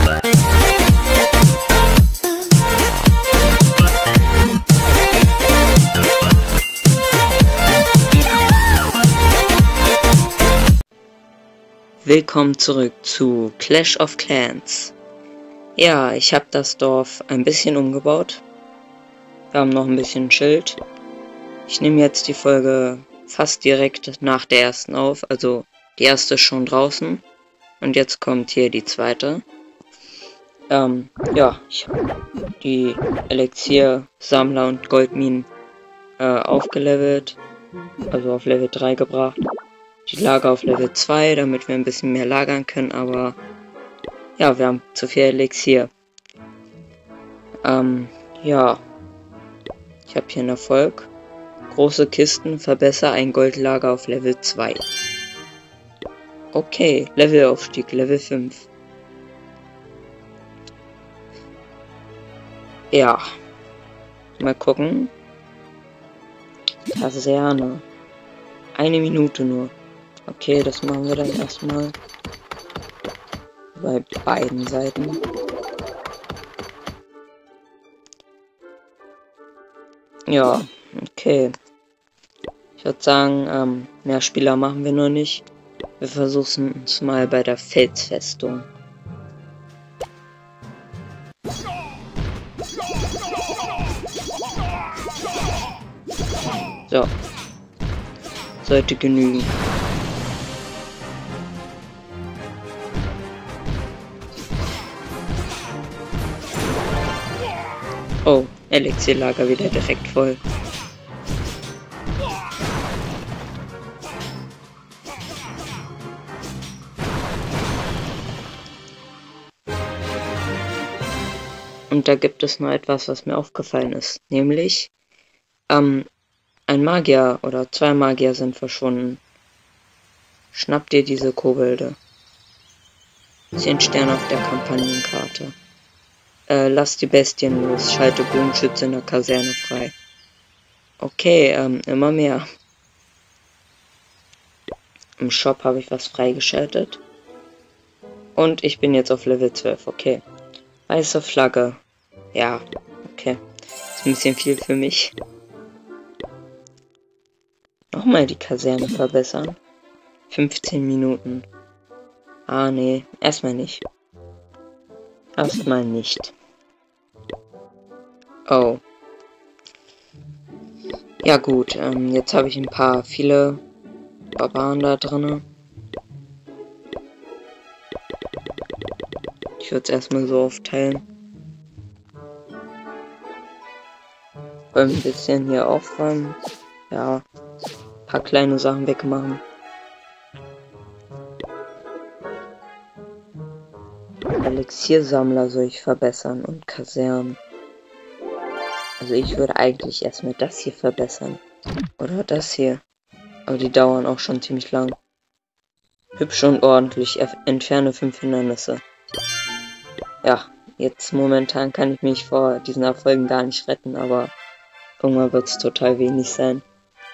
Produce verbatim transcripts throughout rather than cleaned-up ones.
Willkommen zurück zu Clash of Clans. Ja, ich habe das Dorf ein bisschen umgebaut. Wir haben noch ein bisschen Schild. Ich nehme jetzt die Folge fast direkt nach der ersten auf. Also die erste ist schon draußen. Und jetzt kommt hier die zweite. Ähm, ja, ich habe die Elixier, Sammler und Goldminen äh, aufgelevelt. Also auf Level drei gebracht. Die Lager auf Level zwei, damit wir ein bisschen mehr lagern können, aber ja, wir haben zu viel Elixier. Ähm, ja. Ich habe hier einen Erfolg. Große Kisten, verbessere ein Goldlager auf Level zwei. Okay, Levelaufstieg, Level fünf. Ja. Mal gucken. Kaserne. Eine Minute nur. Okay, das machen wir dann erstmal bei beiden Seiten. Ja, okay. Ich würde sagen, ähm, mehr Spieler machen wir noch nicht. Wir versuchen es mal bei der Felsfestung. So. Sollte genügen. Oh, Elixierlager wieder direkt voll. Und da gibt es noch etwas, was mir aufgefallen ist. Nämlich, ähm, ein Magier oder zwei Magier sind verschwunden. Schnapp dir diese Kobolde. Zehn Sterne auf der Kampagnenkarte. Äh, lass die Bestien los. Schalte Bogenschütze in der Kaserne frei. Okay, ähm, immer mehr. Im Shop habe ich was freigeschaltet. Und ich bin jetzt auf Level zwölf, okay. Weiße Flagge. Ja, okay. Ist ein bisschen viel für mich. Nochmal die Kaserne verbessern. fünfzehn Minuten. Ah, nee. Erstmal nicht. Erstmal nicht. Oh. Ja gut, ähm, jetzt habe ich ein paar, viele Barbaren da drinne. Ich würde es erstmal so aufteilen. Wollen ein bisschen hier aufräumen. Ja. Ein paar kleine Sachen wegmachen. Elixiersammler soll ich verbessern und Kasernen. Also ich würde eigentlich erstmal das hier verbessern. Oder das hier. Aber die dauern auch schon ziemlich lang. Hübsch und ordentlich. Entferne fünf Hindernisse. Ja, jetzt momentan kann ich mich vor diesen Erfolgen gar nicht retten, aber irgendwann wird es total wenig sein.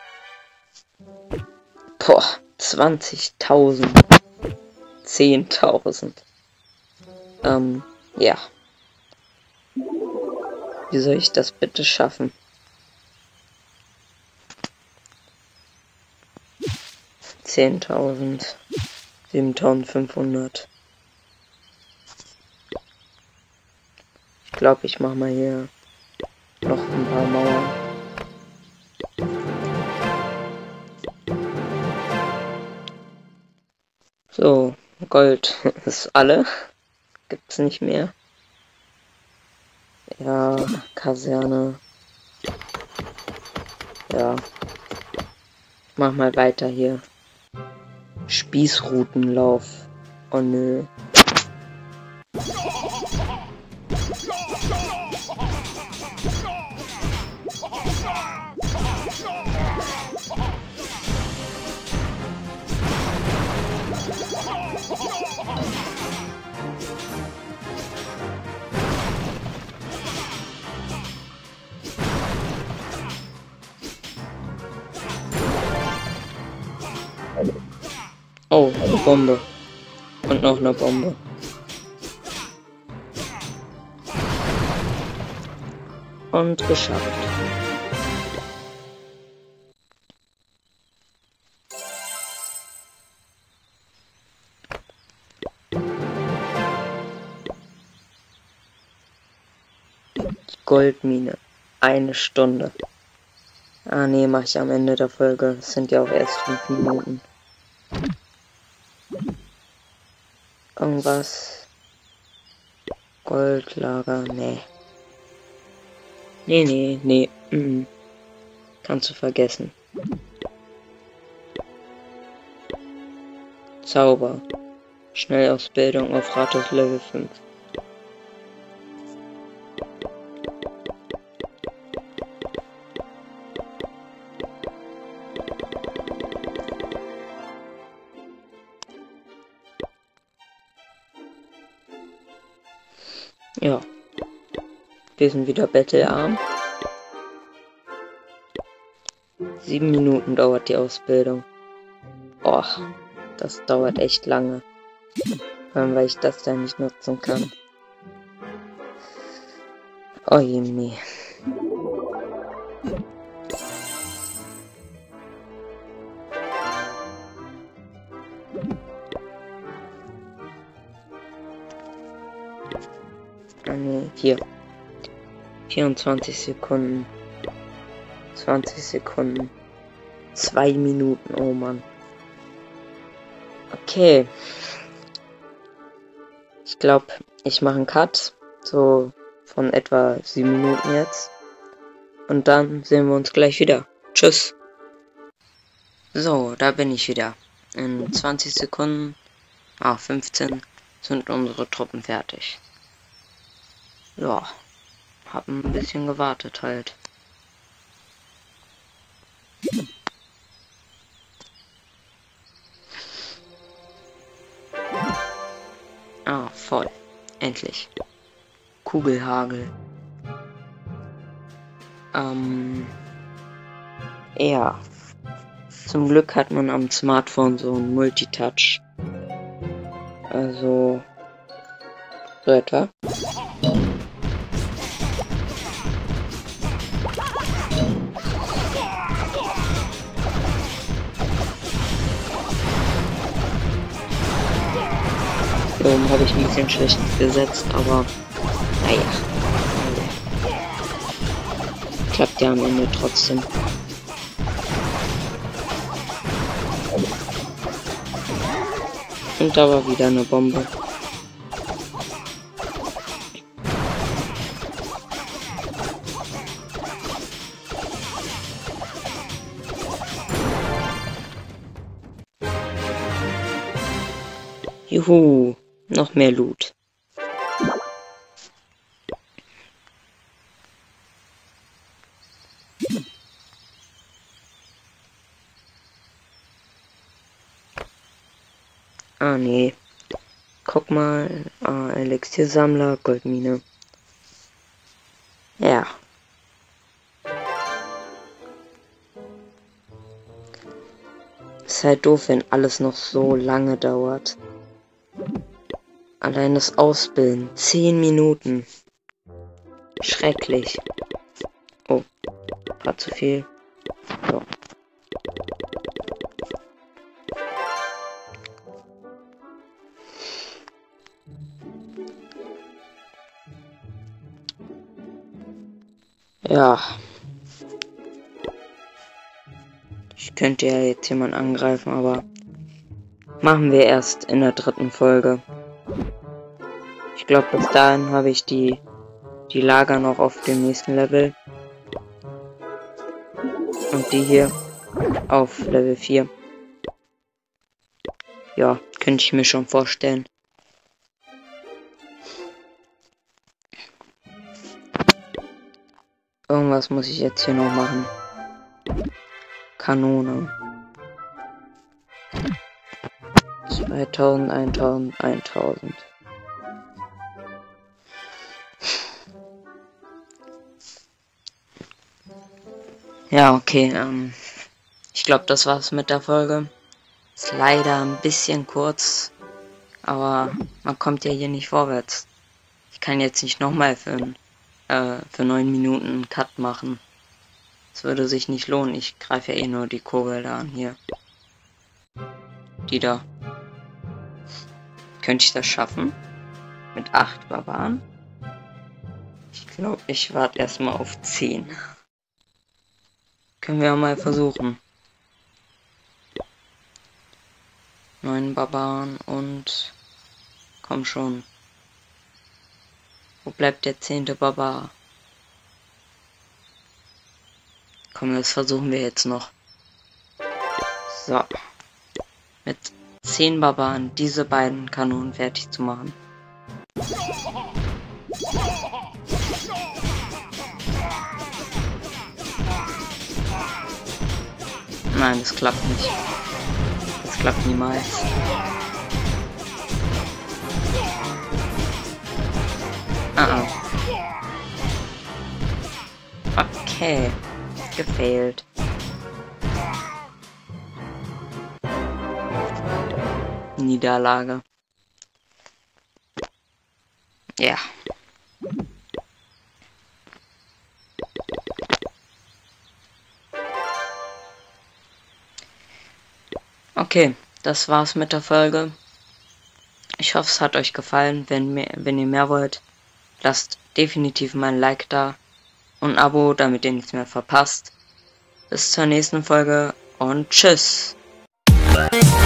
Boah, zwanzigtausend. zehntausend. Ähm, ja. Wie soll ich das bitte schaffen? zehntausend. siebentausendfünfhundert. Ich glaube, ich mache mal hier noch ein paar Mauern. So, Gold ist alle. Gibt's nicht mehr. Ja, Kaserne. Ja. Ich mach mal weiter hier. Spießrutenlauf. Oh nö. Oh, eine Bombe. Und noch eine Bombe. Und geschafft. Goldmine. Eine Stunde. Ah nee, mache ich am Ende der Folge. Es sind ja auch erst fünf Minuten. Irgendwas. Goldlager. Nee. Nee, nee, nee. Mhm. Kannst du vergessen. Zauber. Schnellausbildung auf Rathaus Level fünf. Ja. Wir sind wieder battlearm. Sieben Minuten dauert die Ausbildung. Och, das dauert echt lange. Vor allem, weil ich das da nicht nutzen kann. Oh je, nee. Ah, nee, hier. vierundzwanzig Sekunden. zwanzig Sekunden. Zwei Minuten, oh Mann. Okay. Ich glaube, ich mache einen Cut. So von etwa sieben Minuten jetzt. Und dann sehen wir uns gleich wieder. Tschüss. So, da bin ich wieder. In zwanzig Sekunden, ah, fünfzehn, sind unsere Truppen fertig. Ja, hab ein bisschen gewartet halt. Ah, voll. Endlich. Kugelhagel. Ähm. Ja. Zum Glück hat man am Smartphone so ein Multitouch. Also. So etwa. Hier oben habe ich ein bisschen schlecht gesetzt, aber naja. Klappt ja am Ende trotzdem. Und da war wieder eine Bombe. Juhu, noch mehr Loot. Ah nee. Guck mal, ah, Elixiersammler, Goldmine. Ja. Ist halt doof, wenn alles noch so lange dauert. Allein das Ausbilden. Zehn Minuten. Schrecklich. Oh, war zu viel. So. Ja. Ich könnte ja jetzt jemand angreifen, aber machen wir erst in der dritten Folge. Ich glaube, bis dahin habe ich die, die Lager noch auf dem nächsten Level. Und die hier auf Level vier. Ja, könnte ich mir schon vorstellen. Irgendwas muss ich jetzt hier noch machen. Kanone. zweitausend, eintausend, eintausend. Ja, okay, ähm, ich glaube, das war's mit der Folge. Ist leider ein bisschen kurz, aber man kommt ja hier nicht vorwärts. Ich kann jetzt nicht nochmal für ein äh, für neun Minuten einen Cut machen. Das würde sich nicht lohnen. Ich greife ja eh nur die Kugel da an. Hier. Die da. Könnte ich das schaffen? Mit acht Barbaren? Ich glaube, ich warte erstmal auf zehn. Können wir mal versuchen. Neun Barbaren und... Komm schon. Wo bleibt der zehnte Barbar? Komm, das versuchen wir jetzt noch. So. Mit zehn Barbaren diese beiden Kanonen fertig zu machen. Nein, das klappt nicht. Das klappt niemals. Ah, ah. Okay. Gefehlt. Niederlage. Ja. Okay, das war's mit der Folge. Ich hoffe, es hat euch gefallen. Wenn, mehr, wenn ihr mehr wollt, lasst definitiv mal ein Like da und ein Abo, damit ihr nichts mehr verpasst. Bis zur nächsten Folge und tschüss.